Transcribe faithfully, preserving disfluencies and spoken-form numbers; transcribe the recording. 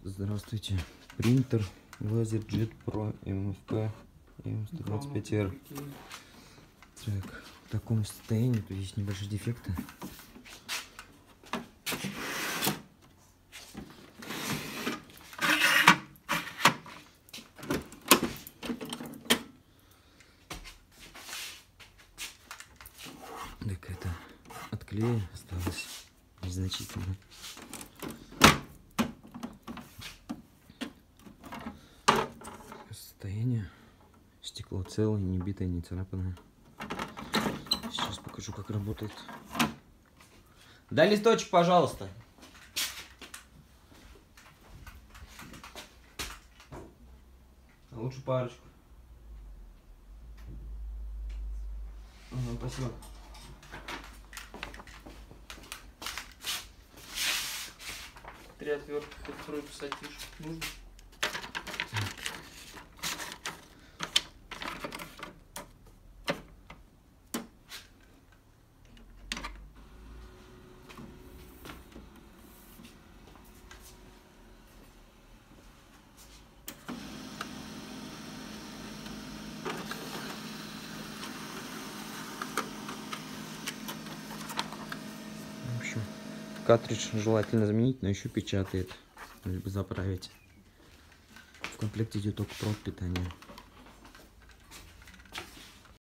Здравствуйте. Принтер LaserJet Pro эм эф пи эм сто двадцать пять эр. Так, в таком состоянии, тут есть небольшие дефекты. Так это от клея осталось незначительно. Состояние. Стекло целое, не битое, не царапанное. Сейчас покажу, как работает. Дай листочек, пожалуйста. А лучше парочку. Ага, спасибо. Три отвертки, которые писать нужно. В общем, картридж желательно заменить, но еще печатает, либо заправить. В комплекте идет только провод питания.